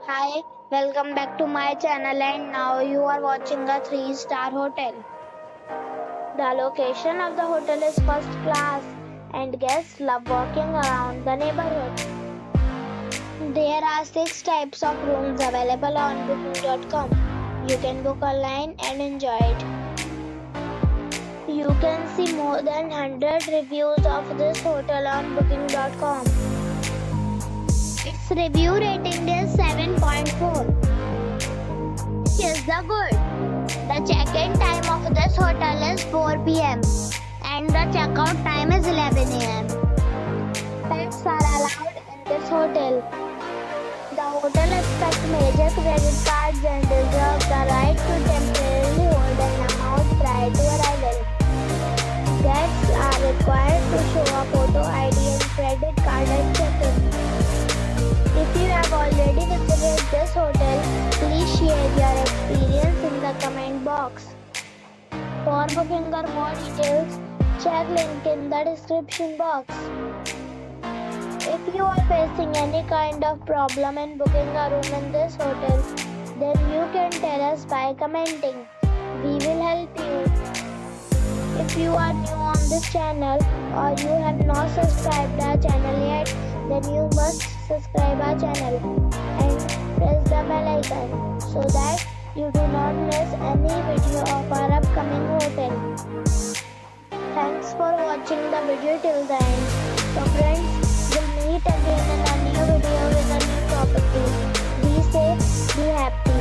Hi, welcome back to my channel and now you are watching a 3-star hotel. The location of the hotel is first class and guests love walking around the neighborhood. There are 6 types of rooms available on booking.com. You can book online and enjoy it. You can see more than 100 reviews of this hotel on booking.com. Its review rating is 7.4. Is the good. The check-in time of this hotel is 4 p.m. and the check-out time is 11 a.m. Pets are allowed in this hotel. The hotel accepts major credit cards and reserves the right to temporarily hold an amount prior to arrival. Guests are required to show a photo ID and credit card at check-in. If you have already visited this hotel, please share your experience in the comment box. For booking or more details, check link in the description box. If you are facing any kind of problem in booking a room in this hotel, then you can tell us by commenting. We will help you. If you are new on this channel or you have not subscribed our channel yet, then you must subscribe our channel and press the bell icon so that you do not miss any video of our upcoming hotel. Thanks for watching the video till the end. So friends, we'll meet again in a new video with a new property. Be safe, be happy.